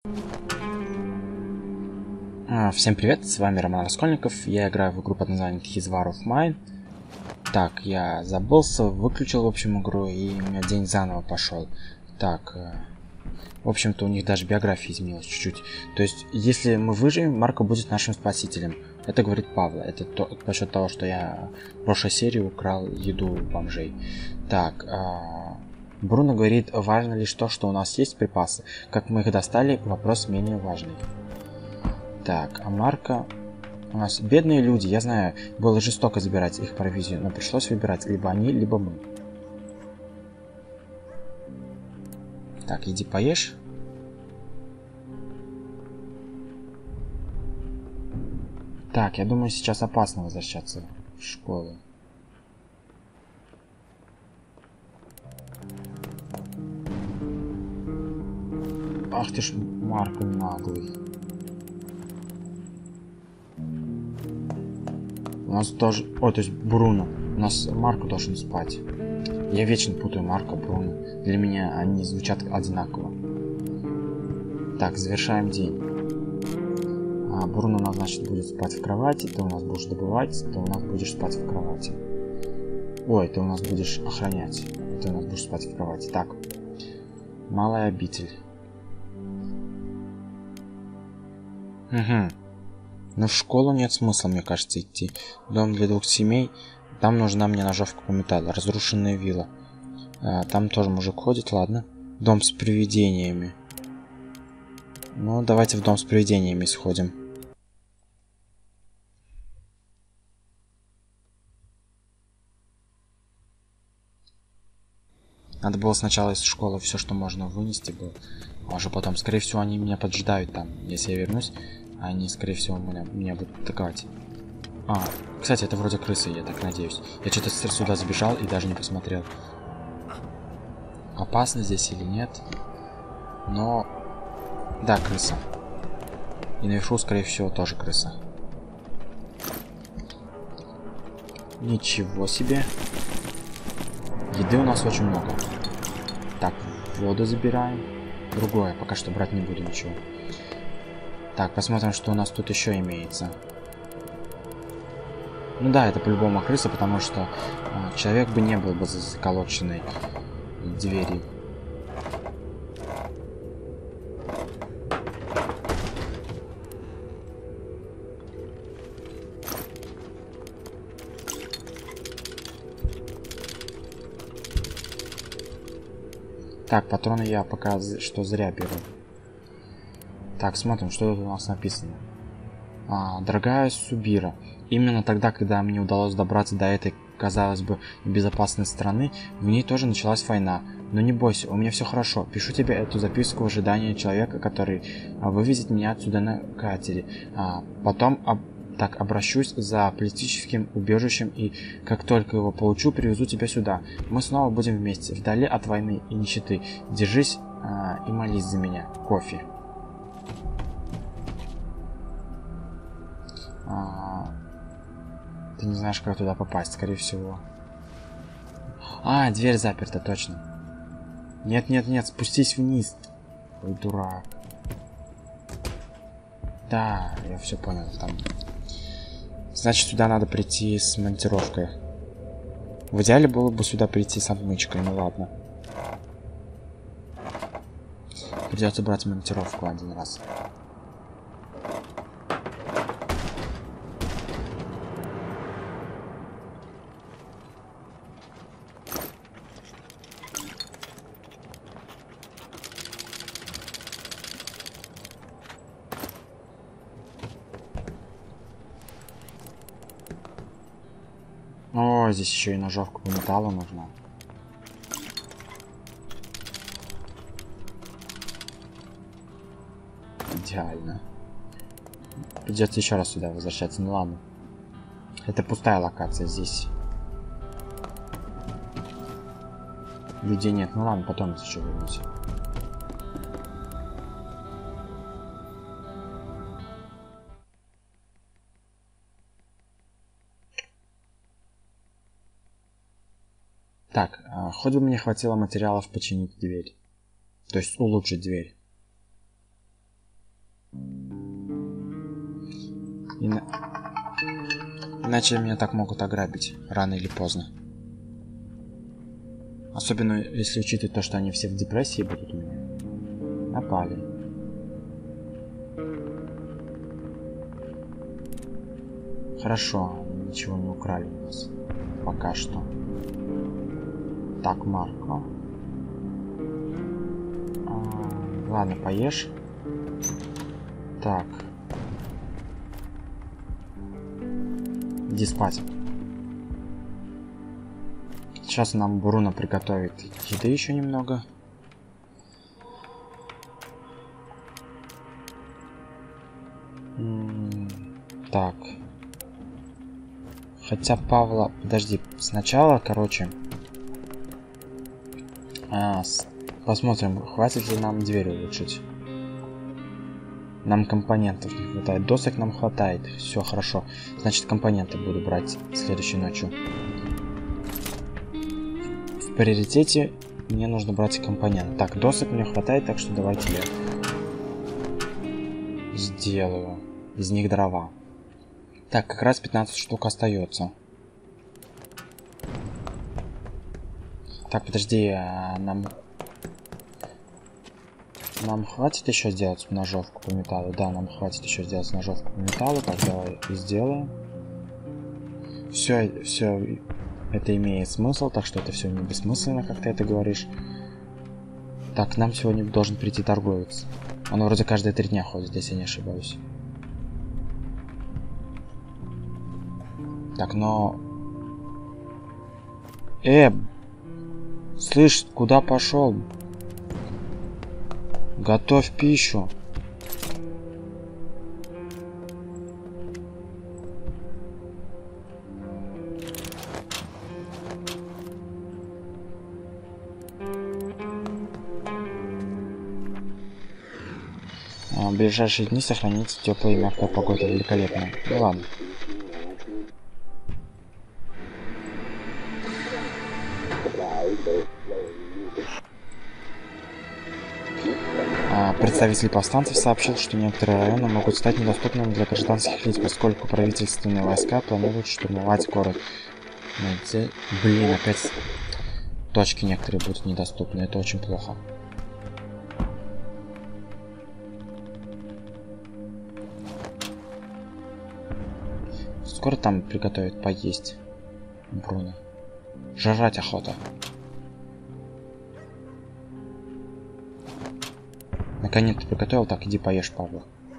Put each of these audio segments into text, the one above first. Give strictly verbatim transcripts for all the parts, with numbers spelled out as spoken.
Всем привет, с вами Роман Раскольников, я играю в игру под названием His War of Mine. Так, я забылся, выключил в общем игру, и у меня день заново пошел. Так, в общем-то у них даже биография изменилась чуть-чуть. То есть, если мы выживем, Марко будет нашим спасителем. Это говорит Павла, это то, по счету того, что я в прошлой серии украл еду у бомжей. Так, а... Бруно говорит, важно лишь то, что у нас есть припасы. Как мы их достали, вопрос менее важный. Так, а Марко... У нас бедные люди, я знаю, было жестоко забирать их провизию, но пришлось выбирать либо они, либо мы. Так, иди поешь. Так, я думаю, сейчас опасно возвращаться в школу. Ах ты ж, Марко наглый. У нас тоже... О, то есть Бруно. У нас Марко должен спать. Я вечно путаю Марко, Бруно. Для меня они звучат одинаково. Так, завершаем день. А, Бруно у нас, значит, будет спать в кровати. Ты у нас будешь добывать. Ты у нас будешь спать в кровати. Ой, ты у нас будешь охранять. Ты у нас будешь спать в кровати. Так. Малая обитель. Угу. Но в школу нет смысла, мне кажется, идти. Дом для двух семей. Там нужна мне ножовка по металлу. Разрушенная вилла. А, там тоже мужик ходит, ладно. Дом с привидениями. Ну, давайте в дом с привидениями сходим. Надо было сначала из школы все, что можно, вынести было. А уже потом, скорее всего, они меня поджидают там. Если я вернусь, они, скорее всего, меня, меня будут атаковать. А, кстати, это вроде крысы, я так надеюсь. Я что-то сюда забежал и даже не посмотрел. Опасно здесь или нет. Но... Да, крыса. И наверху, скорее всего, тоже крыса. Ничего себе. Еды у нас очень много. Так, воду забираем. Другое, пока что брать не буду ничего. Так, посмотрим, что у нас тут еще имеется. Ну да, это по-любому крыса, потому что а, человек бы не был бы за заколоченной дверью. Так, патроны я пока что зря беру. Так, смотрим, что тут у нас написано. А, дорогая Субира, именно тогда, когда мне удалось добраться до этой, казалось бы, безопасной страны, в ней тоже началась война. Но не бойся, у меня все хорошо. Пишу тебе эту записку в ожидании человека, который а, вывезет меня отсюда на катере. А, потом об... так обращусь за политическим убежищем, и как только его получу, привезу тебя сюда. Мы снова будем вместе, вдали от войны и нищеты. Держись а, и молись за меня. Кофе. А, ты не знаешь, как туда попасть, скорее всего. А, дверь заперта, точно. Нет, нет, нет, спустись вниз. Ой, дурак. Да, я все понял. Там. Значит, сюда надо прийти с монтировкой. В идеале было бы сюда прийти с отмычкой, ну ладно. Придется брать монтировку один раз. О, здесь еще и ножовка по металлу нужна. Идеально. Придется еще раз сюда возвращаться. Ну ладно. Это пустая локация здесь. Людей нет. Ну ладно, потом еще вернусь. Так, хоть бы мне хватило материалов починить дверь. То есть улучшить дверь. Ина... Иначе меня так могут ограбить рано или поздно. Особенно если учитывать то, что они все в депрессии будут у меня. Напали. Хорошо, ничего не украли у нас. Пока что. Так, Марко. А, ладно, поешь. Так. Иди спать. Сейчас нам Бруно приготовит еды еще немного. М-м, так. Хотя Павла... Подожди, сначала, короче... А, с... Посмотрим, хватит ли нам дверь улучшить. Нам компонентов не хватает. Досок нам хватает. Все хорошо. Значит, компоненты буду брать следующей ночью. В приоритете мне нужно брать компоненты. Так, досок мне хватает, так что давайте я сделаю из них дрова. Так, как раз пятнадцать штук остается. Так, подожди, а нам... Нам хватит еще сделать ножовку по металлу? Да, нам хватит еще сделать ножовку по металлу. Так, давай и сделаем. Все, все это имеет смысл, так что это все не бессмысленно, как ты это говоришь. Так, нам сегодня должен прийти торговец. Он вроде каждые три дня ходит, если я не ошибаюсь. Так, но... Э, слышь, куда пошел? Готовь пищу. А, в ближайшие дни сохранится теплая и мягкая погода. Великолепно. Ну ладно. Представитель повстанцев сообщил, что некоторые районы могут стать недоступными для гражданских лиц, поскольку правительственные войска планируют штурмовать город. Блин, опять точки некоторые будут недоступны. Это очень плохо. Скоро там приготовят поесть. Бруно. Жрать охота. Наконец ты приготовил, так иди поешь, Павла.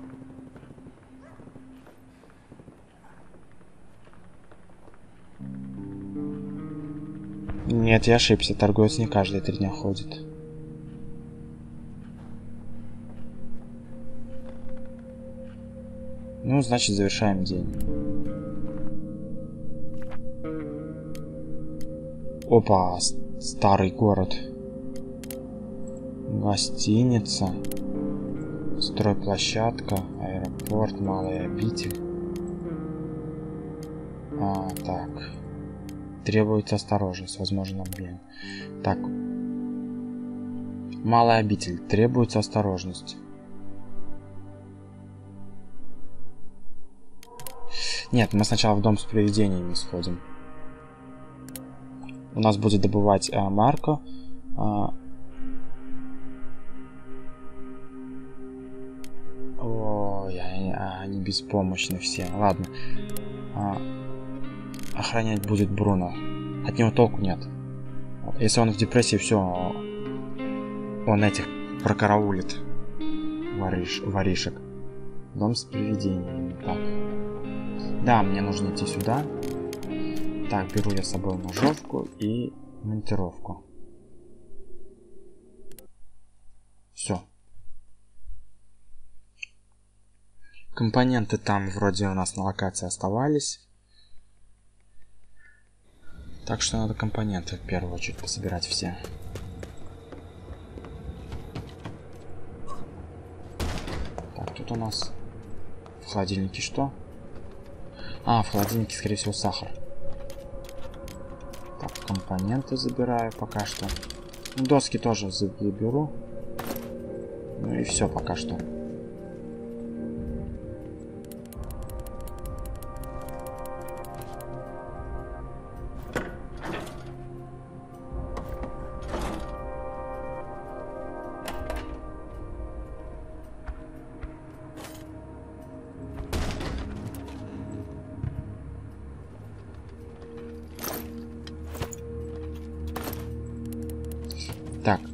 Нет, я ошибся, торговец не каждые три дня ходит. Ну, значит, завершаем день. Опа, старый город. Гостиница. Стройплощадка, аэропорт, малый обитель. А, так. Требуется осторожность, возможно, обмен. Так. Малый обитель. Требуется осторожность. Нет, мы сначала в дом с привидениями сходим. У нас будет добывать а, Марко. А, Ой, они беспомощны все. Ладно. А, охранять будет Бруно. От него толку нет. Если он в депрессии, все, он этих прокараулит. Вориш, воришек. Дом с привидениями. Так. Да, мне нужно идти сюда. Так, беру я с собой ножовку и монтировку. Все. Компоненты там вроде у нас на локации оставались. Так что надо компоненты в первую очередь пособирать все. Так, тут у нас в холодильнике что? А, в холодильнике, скорее всего, сахар. Так, компоненты забираю пока что. Доски тоже заберу. Ну и все пока что.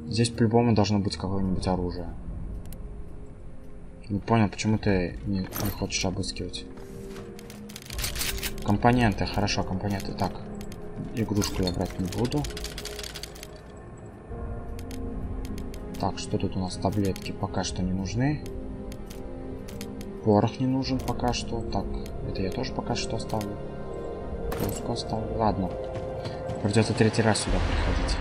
Здесь по-любому должно быть какое-нибудь оружие. Не понял, почему ты не, не хочешь обыскивать. Компоненты, хорошо, компоненты. Так, игрушку я брать не буду. Так, что тут у нас? Таблетки пока что не нужны. Порох не нужен пока что. Так, это я тоже пока что оставлю. Пуску оставлю. Ладно. Придется третий раз сюда приходить.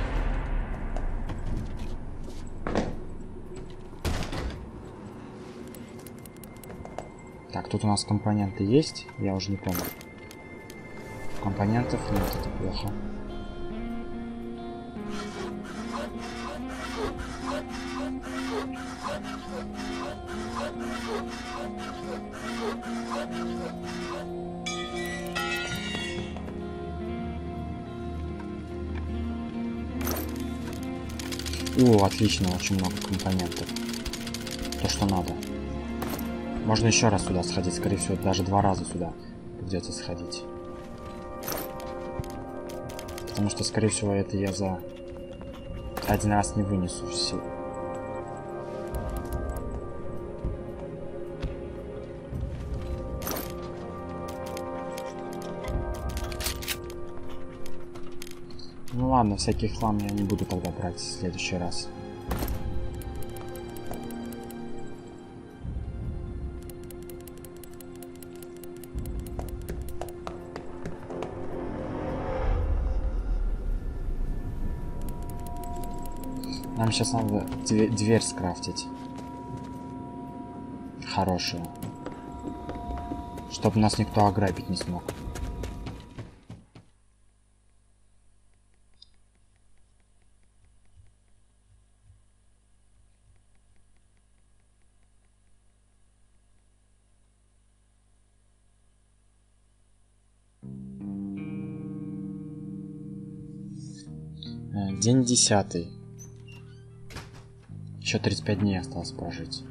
Так, тут у нас компоненты есть. Я уже не помню. Компонентов нет, это плохо. О, отлично, очень много компонентов. То, что надо. Можно еще раз сюда сходить, скорее всего, даже два раза сюда придется сходить. Потому что, скорее всего, это я за один раз не вынесу все. Ну ладно, всякий хлам я не буду тогда брать в следующий раз. Нам сейчас надо дверь, дверь скрафтить. Хорошую. Чтобы нас никто ограбить не смог. День десятый. Еще тридцать пять дней осталось прожить.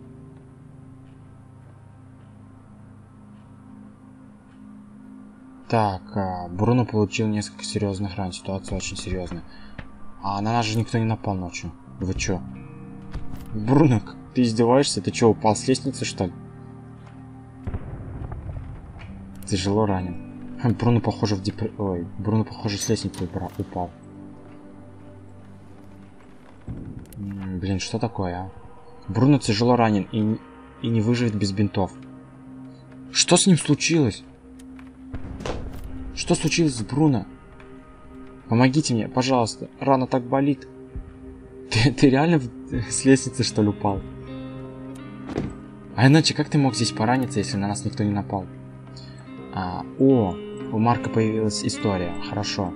Так, Бруно получил несколько серьезных ран. Ситуация очень серьезная. А на нас же никто не напал ночью. Вы чё? Бруно, ты издеваешься? Ты чё, упал с лестницы, что ли? Тяжело ранен. Бруно, похоже, в депр... Ой, Бруно, похоже, с лестницы упал. Блин, что такое, а? Бруно тяжело ранен и, и не выживет без бинтов. Что с ним случилось? Что случилось с Бруно? Помогите мне, пожалуйста. Рана так болит. Ты, ты реально с лестницы, что ли, упал? А иначе, как ты мог здесь пораниться, если на нас никто не напал? А, о, у Марка появилась история. Хорошо.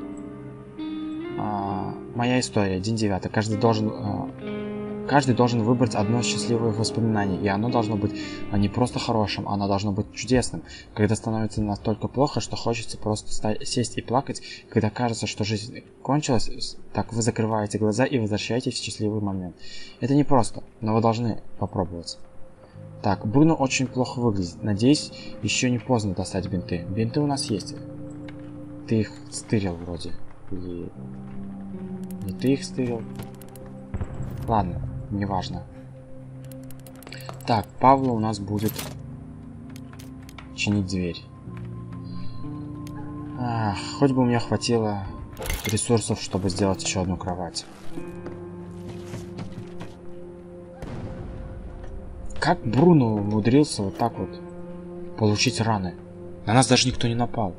А, моя история, день девятый. Каждый должен... А, Каждый должен выбрать одно счастливое воспоминание, и оно должно быть не просто хорошим, оно должно быть чудесным. Когда становится настолько плохо, что хочется просто сесть и плакать, когда кажется, что жизнь кончилась, так вы закрываете глаза и возвращаетесь в счастливый момент. Это не просто, но вы должны попробовать. Так, Бруно очень плохо выглядит. Надеюсь, еще не поздно достать бинты. Бинты у нас есть. Ты их стырил вроде. Или... Не ты их стырил? Ладно. Неважно. Так, Павла у нас будет чинить дверь. Ах, хоть бы у меня хватило ресурсов, чтобы сделать еще одну кровать. Как Бруно умудрился вот так вот получить раны? На нас даже никто не напал.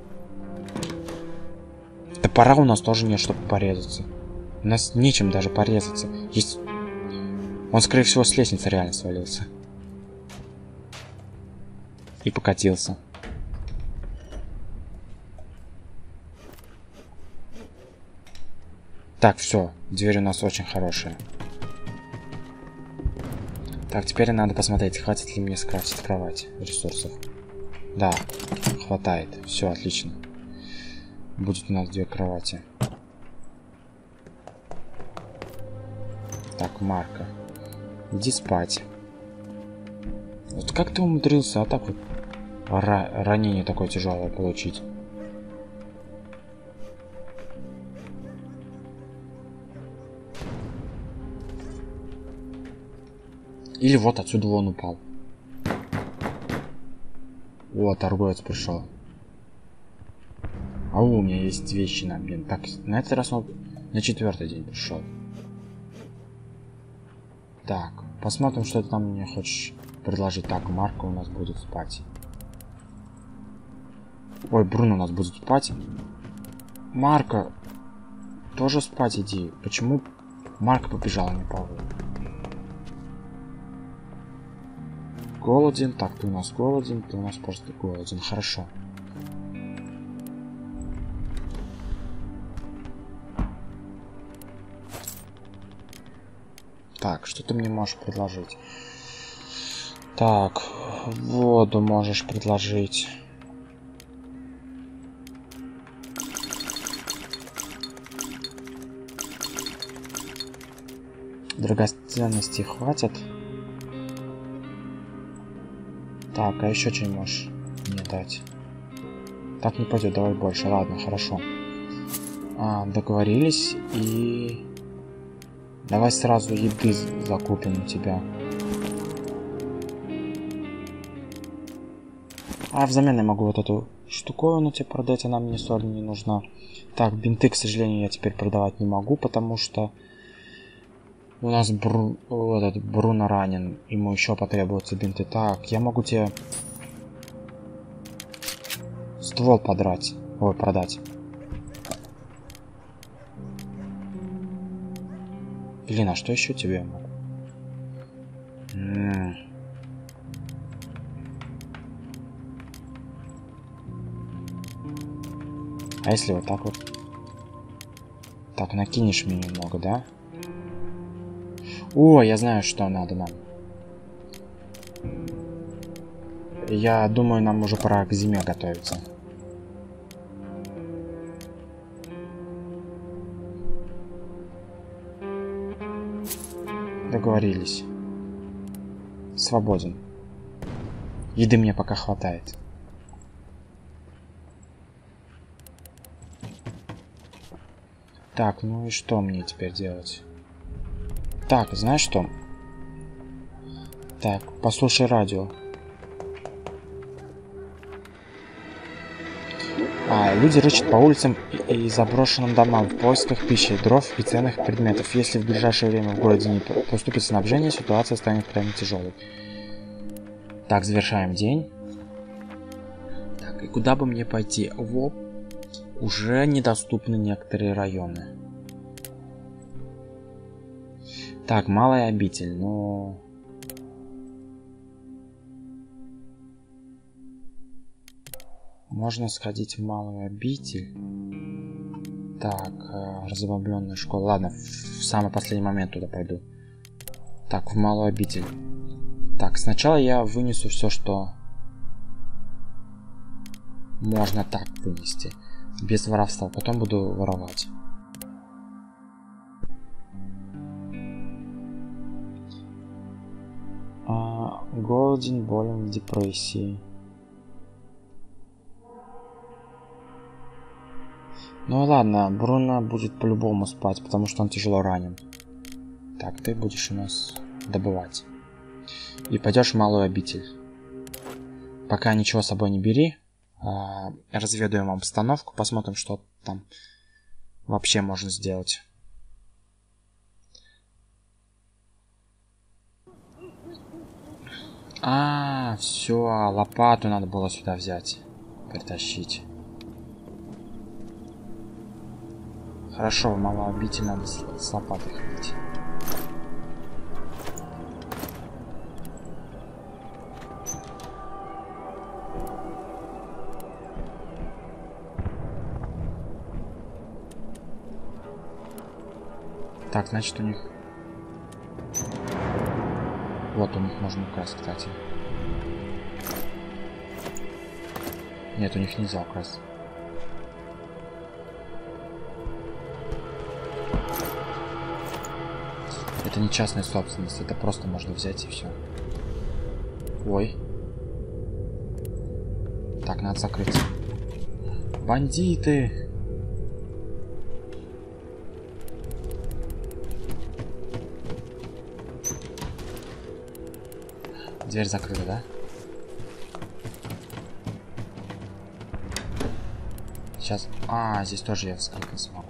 Топора у нас тоже нет, чтобы порезаться. У нас нечем даже порезаться. Есть... Он, скорее всего, с лестницы реально свалился. И покатился. Так, все. Дверь у нас очень хорошая. Так, теперь надо посмотреть, хватит ли мне скрафтить кровать ресурсов. Да, хватает. Все, отлично. Будет у нас две кровати. Так, Марка. Иди спать. Вот как ты умудрился, а так вот ра ранение такое тяжелое получить? Или вот отсюда он упал. О, торговец пришел. А у меня есть вещи на обмен. Так, на этот раз он на четвертый день пришел. Так, посмотрим, что ты там мне хочешь предложить. Так, Марко у нас будет спать. Ой, Бруно у нас будет спать. Марко, тоже спать иди. Почему Марко побежал, а не Павел? Голоден. Так, ты у нас голоден, ты у нас просто голоден. Хорошо. Так, что ты мне можешь предложить? Так, воду можешь предложить. Драгоценностей хватит. Так, а еще что можешь мне дать? Так не пойдет, давай больше. Ладно, хорошо. А, договорились. И давай сразу еды закупим у тебя. А взамен я могу вот эту штуковину тебе продать, она мне соль не нужна. Так, бинты, к сожалению, я теперь продавать не могу, потому что у нас Бру... этот Бруно ранен. Ему еще потребуются бинты. Так, я могу тебе ствол подрать. Ой, продать. Блин, а что еще тебе я могу? М-м. А если вот так вот? Так, накинешь мне немного, да? О, я знаю, что надо нам. Я думаю, нам уже пора к зиме готовиться. Договорились. Свободен. Еды мне пока хватает. Так, ну и что мне теперь делать? Так, знаешь что? Так, послушай радио. А, люди рыщут по улицам и, и заброшенным домам в поисках пищи, дров и ценных предметов. Если в ближайшее время в городе не поступит снабжение, ситуация станет крайне тяжелой. Так, завершаем день. Так, и куда бы мне пойти? Во, уже недоступны некоторые районы. Так, малая обитель, но... Можно сходить в малую обитель. Так, разобомбленная школа. Ладно, в самый последний момент туда пойду. Так, в малую обитель. Так, сначала я вынесу все, что можно так вынести. Без воровства. Потом буду воровать. А, голоден, болен, в депрессии. Ну ладно, Бруно будет по-любому спать, потому что он тяжело ранен. Так, ты будешь у нас добывать. И пойдешь в малую обитель. Пока ничего с собой не бери. А, разведаем обстановку, посмотрим, что там вообще можно сделать. А, все, лопату надо было сюда взять, притащить. Хорошо, в малую обитель надо с, с лопатой ходить. Так, значит, у них... Вот, у них можно украсть, кстати. Нет, у них нельзя украсть. Это не частная собственность, это просто можно взять и все. Ой. Так, надо закрыться. Бандиты! Дверь закрыта, да? Сейчас... А, здесь тоже я вскрыть не смогу.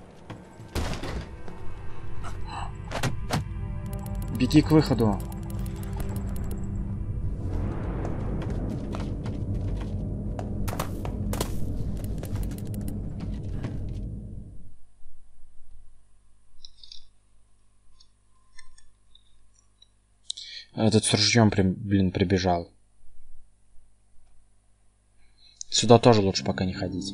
Беги к выходу. Этот с ружьем, блин, прибежал. Сюда тоже лучше пока не ходить.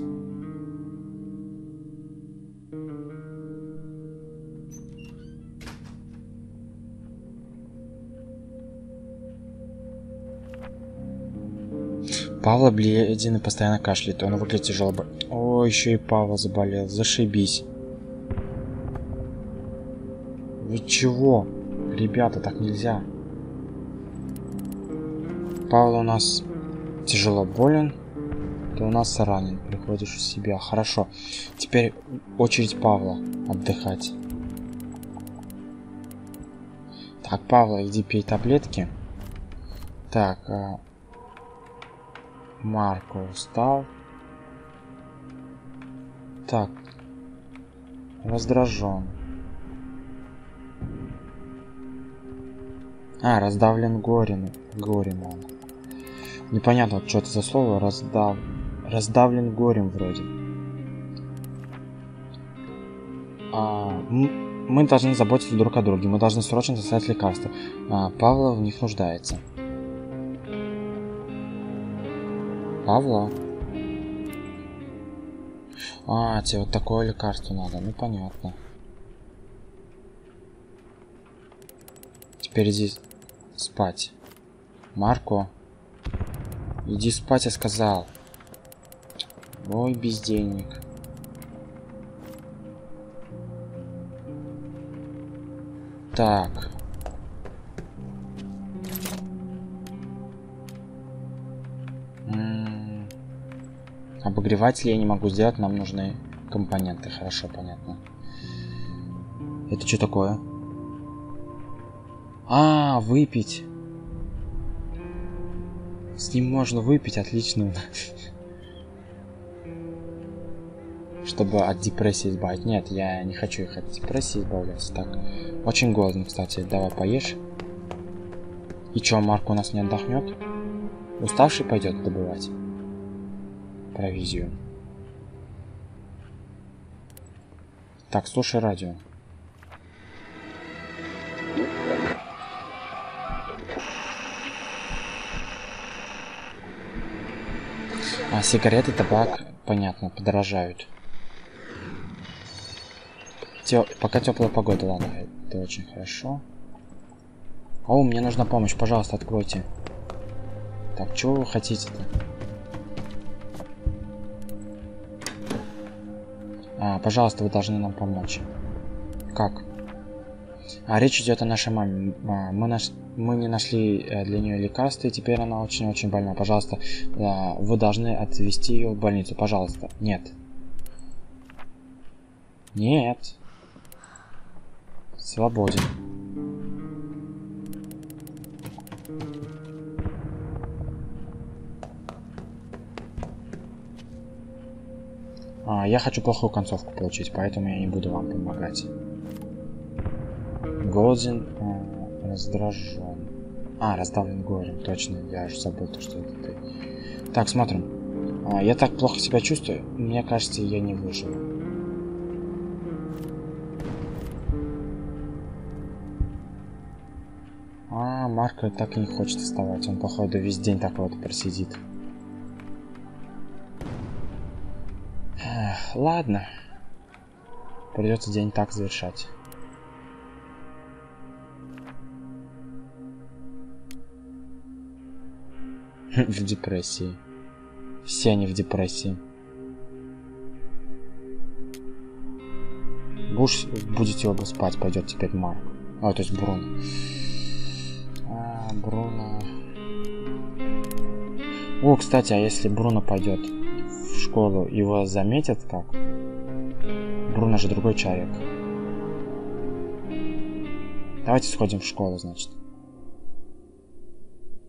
Павла бледен и постоянно кашляет. Он выглядит тяжело. О, еще и Павла заболел. Зашибись. Вы чего? Ребята, так нельзя. Павел у нас тяжело болен. Ты у нас ранен. Приходишь в себя. Хорошо. Теперь очередь Павла отдыхать. Так, Павла, иди пей таблетки. Так, а... Марко устал. Так. Раздражен. А, раздавлен горем. Горем он. Непонятно, что это за слово. Раздав... Раздавлен горем вроде. А, мы должны заботиться друг о друге. Мы должны срочно достать лекарства. А, Павла в них нуждается. Павла? А, тебе вот такое лекарство надо. Ну, понятно. Теперь иди спать. Марко. Иди спать, я сказал. Ой, бездельник. Так. М-м- Обогреватели я не могу сделать, нам нужны компоненты. Хорошо, понятно. Это что такое? А, выпить. С ним можно выпить, отлично. Чтобы от депрессии избавить. Нет, я не хочу их от депрессии избавляться. Так, очень голоден, кстати. Давай поешь. И чё, Марко у нас не отдохнет? Уставший пойдет добывать провизию. Так, слушай радио. А сигареты, табак, понятно, подорожают. Тё... Пока теплая погода, ладно, это очень хорошо. О, мне нужна помощь, пожалуйста, откройте. Так, чего вы хотите-то? А, пожалуйста, вы должны нам помочь. Как? А, речь идет о нашей маме. А, мы, наш... мы не нашли для нее лекарства, и теперь она очень-очень больна. Пожалуйста, а, вы должны отвезти ее в больницу. Пожалуйста. Нет. Нет. Свободен. А, я хочу плохую концовку получить, поэтому я не буду вам помогать. Голоден, а, раздражен. А, раздавлен горем, точно, я уже забыл то, что это ты. Так, смотрим. А, я так плохо себя чувствую, мне кажется, я не выживу. А, Марко так и не хочет вставать, он, походу, весь день так вот просидит. Эх, ладно. Придется день так завершать. В депрессии. Все они в депрессии. Будешь, будете оба спать, пойдет теперь Марк. А, то есть Бруно. А, Бруно. О, кстати, а если Бруно пойдет в школу, его заметят как? Бруно же другой человек. Давайте сходим в школу, значит.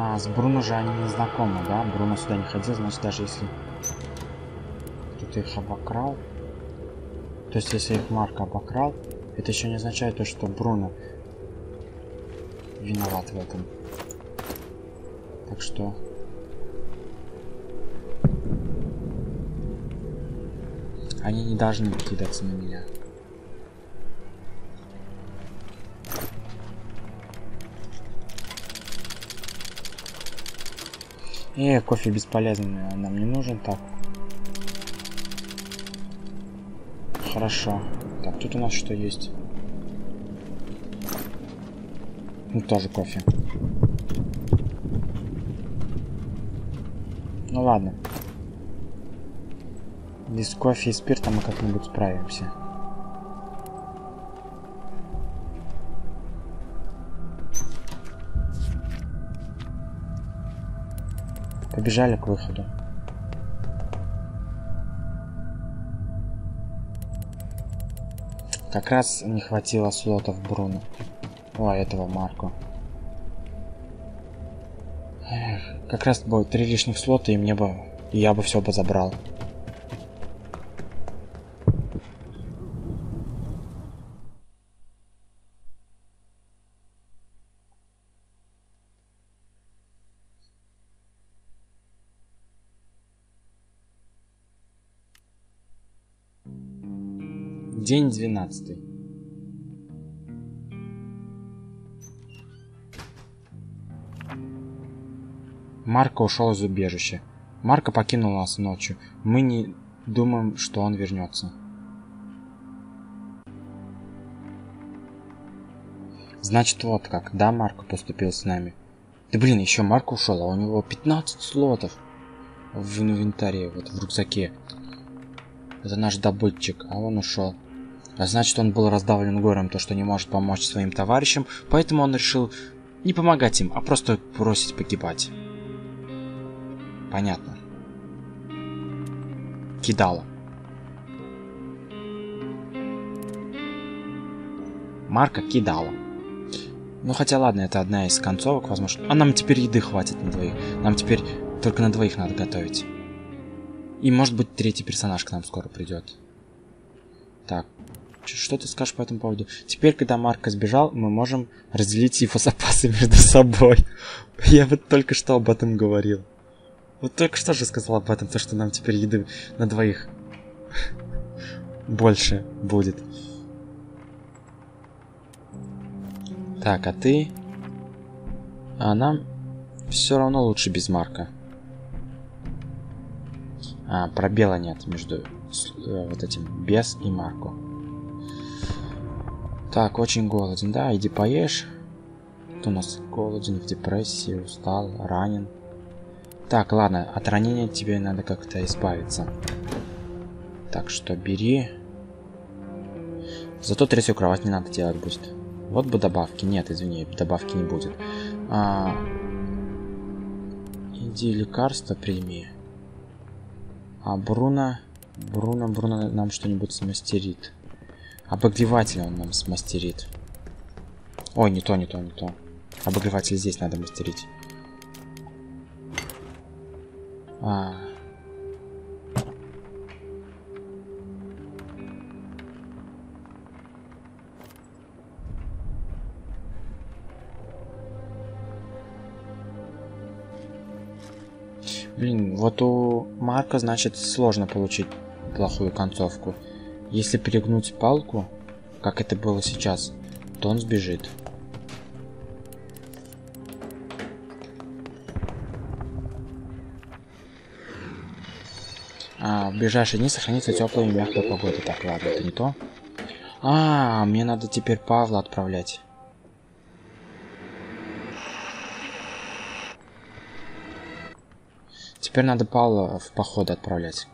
А, с Бруно же они не знакомы, да? Бруно сюда не ходил, значит, даже если кто-то их обокрал... То есть, если их Марко обокрал, это еще не означает то, что Бруно виноват в этом. Так что... Они не должны кидаться на меня. Э, кофе бесполезный, нам не нужен, так. Хорошо. Так, тут у нас что есть? Ну, тоже кофе. Ну ладно. Без кофе и спирта мы как-нибудь справимся. Побежали к выходу. Как раз не хватило слотов Бруно. О, этого Марко. Эх, как раз будет три лишних слота, и мне бы... И я бы все бы забрал. День двенадцатый. Марко ушел из убежища. Марко покинул нас ночью. Мы не думаем, что он вернется. Значит, вот как. Да, Марко поступил с нами. Да блин, еще Марко ушел, а у него пятнадцать слотов в инвентаре, вот в рюкзаке. Это наш добытчик, а он ушел. А значит, он был раздавлен горем, то, что не может помочь своим товарищам, поэтому он решил не помогать им, а просто бросить погибать. Понятно. Кидала. Марко кидала. Ну хотя ладно, это одна из концовок, возможно. А нам теперь еды хватит на двоих. Нам теперь только на двоих надо готовить. И может быть третий персонаж к нам скоро придет. Так. Что ты скажешь по этому поводу? Теперь, когда Марко сбежал, мы можем разделить его запасы между собой. Я вот только что об этом говорил. Вот только что же сказал об этом, то что нам теперь еды на двоих больше будет. Так, а ты? А нам все равно лучше без Марко. А, пробела нет между э, вот этим без и Марко. Так, очень голоден, да, иди поешь. Кто у нас голоден, в депрессии, устал, ранен. Так, ладно, от ранения тебе надо как-то избавиться. Так что бери. Зато третью кровать не надо делать будет. Вот бы добавки. Нет, извини, добавки не будет. А... Иди лекарство прими. А Бруно... Бруно, Бруно нам что-нибудь смастерит. Обогреватель он нам смастерит. Ой, не то, не то, не то. Обогреватель здесь надо мастерить. А... Блин, вот у Марко, значит, сложно получить плохую концовку. Если перегнуть палку, как это было сейчас, то он сбежит. А, в ближайшие дни сохранится теплая и мягкая погода. Так, ладно, это не то. А, мне надо теперь Павла отправлять. Теперь надо Павла в походы отправлять.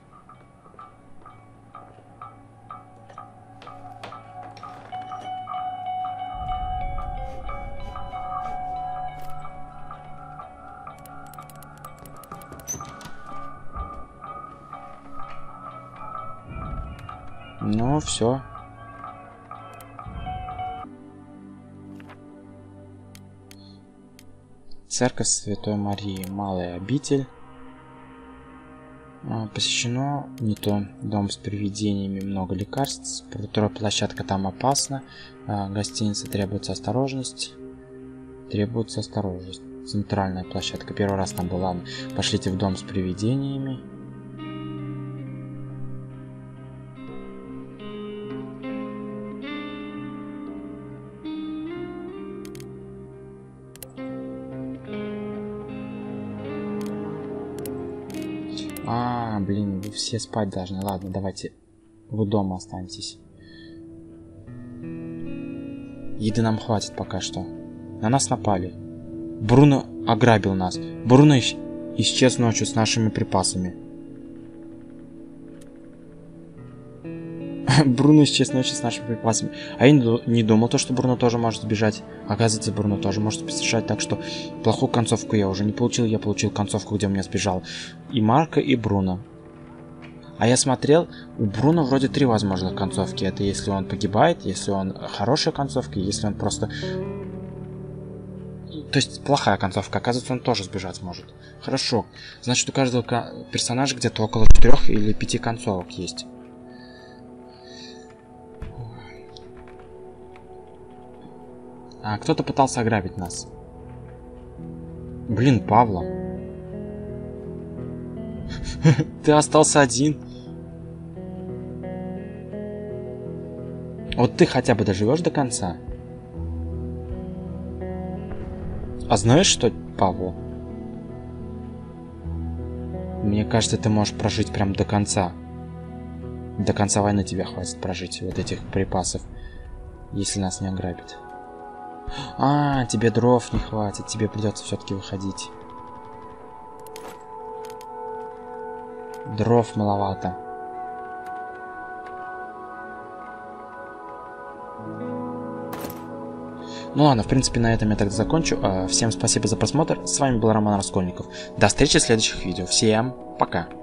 Ну, все. Церковь Святой Марии. Малая обитель. Посещено не то. Дом с привидениями, много лекарств. Вторая площадка, там опасно. Гостиница, требуется осторожность. Требуется осторожность. Центральная площадка. Первый раз там была. Пошлите в дом с привидениями. А, блин, вы все спать должны. Ладно, давайте вы дома останетесь. Еды нам хватит пока что. На нас напали. Бруно ограбил нас. Бруно ис исчез ночью с нашими припасами. Бруно исчез ночью с нашими припасами. А я не думал, то, что Бруно тоже может сбежать. Оказывается, Бруно тоже может сбежать. Так что плохую концовку я уже не получил. Я получил концовку, где у меня сбежал и Марко, и Бруно. А я смотрел, у Бруно вроде три возможных концовки. Это если он погибает, если он хорошая концовка, если он просто... То есть плохая концовка. Оказывается, он тоже сбежать сможет. Хорошо. Значит, у каждого персонажа где-то около четырех или пяти концовок есть. А, кто-то пытался ограбить нас. Блин, Павла. Ты остался один. Вот ты хотя бы доживешь до конца. А знаешь что, Павел? Мне кажется, ты можешь прожить прям до конца. До конца войны тебе хватит прожить вот этих припасов, если нас не ограбят. А, тебе дров не хватит, тебе придется все-таки выходить. Дров маловато. Ну ладно, в принципе, на этом я тогда закончу. Всем спасибо за просмотр. С вами был Роман Раскольников. До встречи в следующих видео. Всем пока.